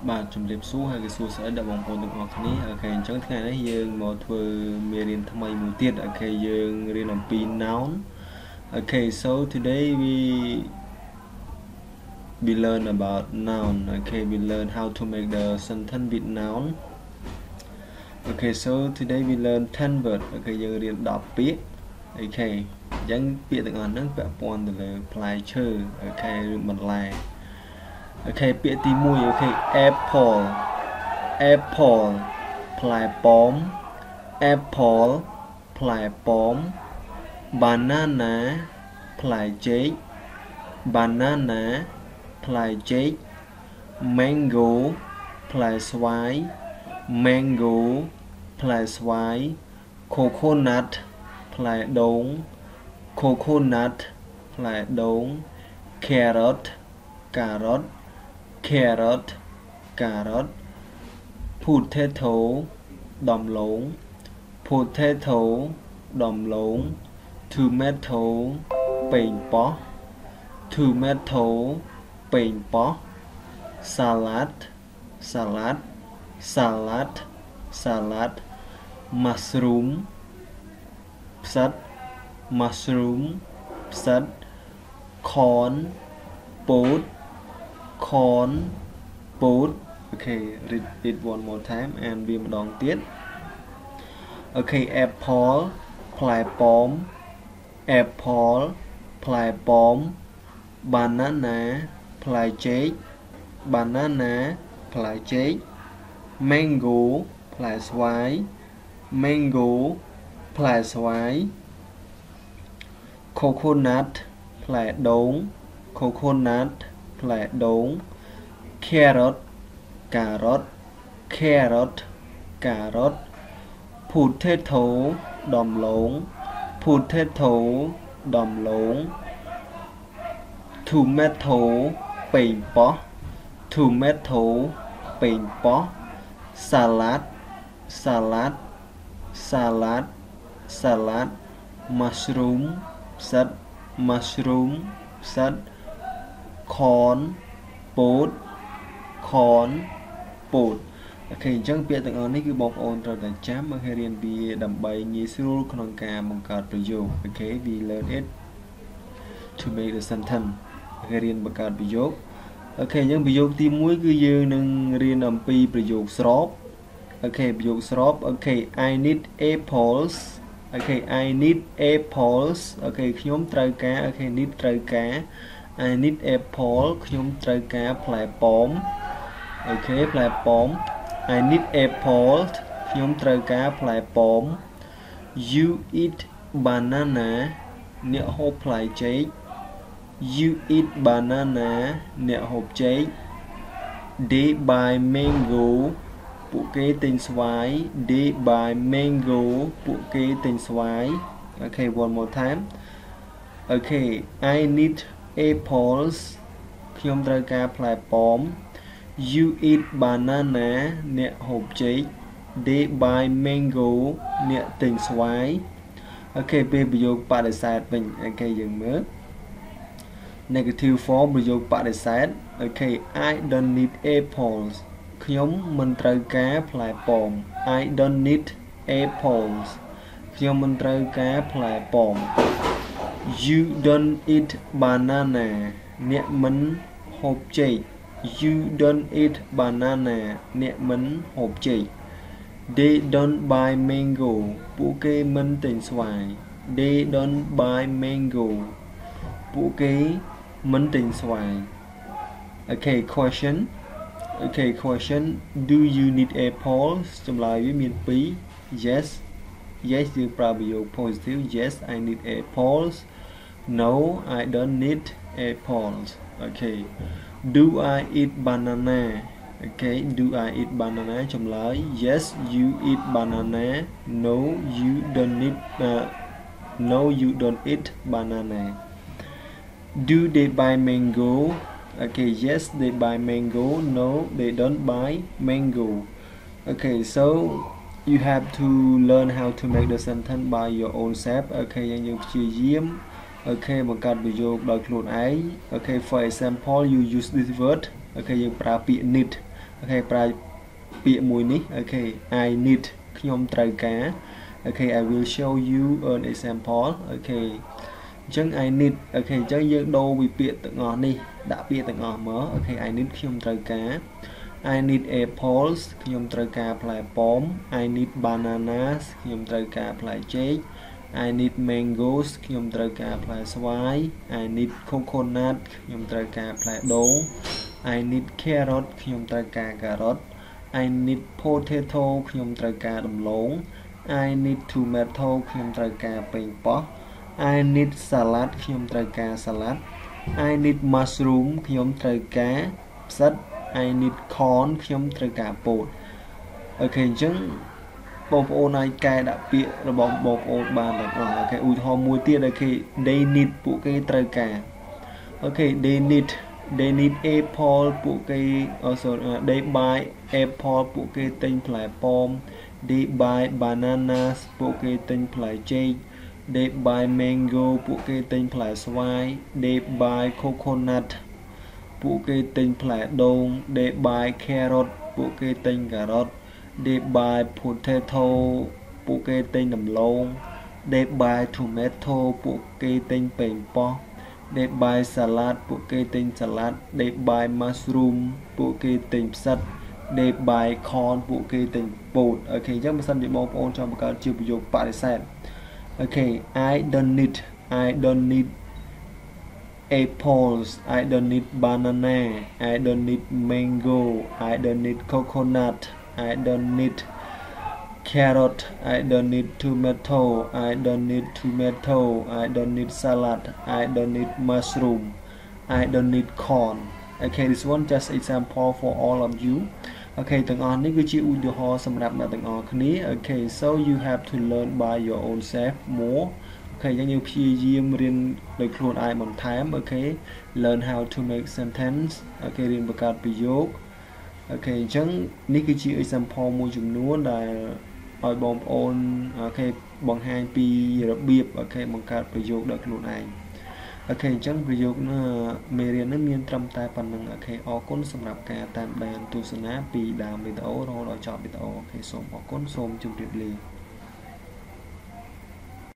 បាទជំរាបសួរហើយក៏សួស្តីដល់បងប្អូនទាំងអស់គ្នាអូខេអញ្ចឹងថ្ងៃនេះយើងមកធ្វើមេរៀនថ្មីមួយទៀតអូខេយើងរៀនអំពី noun okay so today we learn about noun okay we learn how to make the sentence with noun okay so today we learn 10 word okay យើងរៀន10ពាក្យអូខេអញ្ចឹងពាក្យទាំងអស់ហ្នឹងពាក់ព័ន្ធទៅលើផ្លែឈើអូខេឬបន្លែអូខេពាក្យទី1អូខេ apple ផ្លែប៉ោម apple ផ្លែប៉ោម banana ផ្លែចេក banana ផ្លែចេក mango ផ្លែស្វាយ mango ផ្លែស្វាយ coconut ផ្លែដូង coconut ផ្លែដូង carrot ការ៉ុត potato ដំឡូង potato ដំឡូង tomato ប៉េងប៉ោះ tomato ប៉េងប៉ោះ salad mushroom ផ្សិត mushroom ផ្សិត corn ពោត corn ពោត okay read it one more time and វាម្ដងទៀត okay apple ផ្លែប៉ោម apple ផ្លែប៉ោម banana ផ្លែចេក banana ផ្លែចេក mango ផ្លែស្វាយ mango ផ្លែស្វាយ coconut ផ្លែដូង coconut ផ្លែដូង carrot ការ៉ុត potato ដំឡូង potato ដំឡូង tomato ប៉េងប៉ោះ tomato ប៉េងប៉ោះ salad mushroom ផ្សិត mushroom ផ្សិត corn ពោត corn ពោតអូខេអញ្ចឹងពាក្យទាំងអស់នេះគឺបងប្អូនត្រូវតែចាំមកឲ្យរៀនវាដើម្បីងាយស្រួលក្នុងការបង្កើតប្រយោគអូខេ we learn it to make the sentence គេរៀនបង្កើតប្រយោគអូខេអញ្ចឹងប្រយោគទី1គឺយើងនឹងរៀនអំពីប្រយោគស្របអូខេប្រយោគស្របអូខេ I need apples អូខេ I need apples អូខេខ្ញុំត្រូវការអូខេ need ត្រូវការ I need apple ខ្ញុំត្រូវការផ្លែប៉ោមអូខេផ្លែប៉ោម I need apple ខ្ញុំត្រូវការផ្លែប៉ោម You eat banana អ្នកហូបផ្លែចេក You eat banana អ្នកហូបចេក They buy mango ពួកគេទិញស្វាយ They buy mango ពួកគេទិញស្វាយអូខេ one more time អូខេ I need apples ខ្ញុំត្រូវការផ្លែប៉ោម You eat banana អ្នកហូបចេក They buy mango អ្នកទិញស្វាយអូខេពេលប្រយោគបដិសេធវិញអូខេយើងមើល negative form ប្រយោគបដិសេធអូខេ I don't need apples ខ្ញុំមិនត្រូវការផ្លែប៉ោម I don't need apples ខ្ញុំមិនត្រូវការផ្លែប៉ោម You don't eat banana អ្នកមិនហូបចេក You don't eat banana អ្នកមិនហូបចេក They don't buy mango ពួកគេមិនទិញស្វាយ They don't buy mango ពួកគេមិនទិញស្វាយ Okay question Okay question Do you need apples ចម្លើយវាមាន2 Yes យើងប្រើប្រយោគ positive Yes I need apples No I don't need apples Okay Do I eat banana Okay Do I eat banana ចម្លើយ Yes you eat banana No you don't eat banana Do they buy mango Okay yes they buy mango No they don't buy mango Okay so you have to learn how to make the sentence by your own self Okay យើងព្យាយាម Okay បង្កើតប្រយោគដោយខ្លួនឯង Okay for example you use this word Okay យើងប្រើពាក្យ need អូខេប្រើពាក្យមួយនេះអូខេ I need ខ្ញុំត្រូវការអូខេ I will show you an example អូខេអញ្ចឹង I need អូខេអញ្ចឹងយើងដូរពីពាក្យទាំងអស់នេះដាក់ពាក្យទាំងអស់មកអូខេ I need ខ្ញុំត្រូវការ I need apples ខ្ញុំត្រូវការផ្លែប៉ោម I need bananas ខ្ញុំត្រូវការផ្លែចេក I need mangoes ខ្ញុំត្រូវការផ្លែស្វាយ I need coconut ខ្ញុំត្រូវការផ្លែដូង I need carrot ខ្ញុំត្រូវការការ៉ុត I need potato ខ្ញុំត្រូវការដំឡូង I need tomato ខ្ញុំត្រូវការប៉េងប៉ោះ I need salad ខ្ញុំត្រូវការសាឡាត់ I need mushroom ខ្ញុំត្រូវការផ្សិត I need corn ខ្ញុំត្រូវការពោតអូខេអញ្ចឹងបងប្អូនអាចកែដាក់ពាក្យរបស់បងប្អូនបានទាំងអស់អូខេឧទាហរណ៍មួយទៀតអូខេ they need ពួកគេត្រូវការអូខេ they need apple ពួកគេ they buy apple ពួកគេទិញផ្លែប៉ោម they buy bananas ពួកគេទិញផ្លែចេក they buy mango ពួកគេទិញផ្លែស្វាយ they buy coconut ពួកគេទិញផ្លែដូង they buy carrot ពួកគេទិញការ៉ុត they buy potato ពួកគេទិញដំឡូង they buy tomato ពួកគេទិញប៉េងប៉ោះ they buy salad ពួកគេទិញសាឡាត់ they buy mushroom ពួកគេទិញផ្សិត they buy corn ពួកគេទិញពោតអូខេអញ្ចឹងបើសិនជាបងប្អូនចង់បង្កើតជាប្រយោគបដិសេធអូខេ I don't need apples I don't need banana I don't need mango I don't need coconut I don't need carrot I don't need tomato I don't need tomato I don't need salad I don't need mushroom I don't need corn okay this one just example for all of you okay ទាំងអស់នេះគឺជាឧទាហរណ៍សម្រាប់អ្នកទាំងអស់គ្នា okay so you have to learn by your own self more okay យើងព្យាយាមរៀនដោយខ្លួនឯងបន្ថែម okay learn how to make sentence okay រៀនបង្កើតប្រយោគ okay អញ្ចឹងនេះគឺជា example មួយចំនួនដែលឲ្យបងប្អូន okay បង្ហាញពីរបៀប okay បង្កើតប្រយោគដោយខ្លួនឯង okay អញ្ចឹងប្រយោគមេរៀននេះមានត្រឹមតែប៉ុណ្្នឹង okay អរគុណសម្រាប់ការតាមដានទស្សនាពីដើមវីដេអូរហូតដល់ចប់វីដេអូ okay សូមអរគុណសូមជម្រាបលា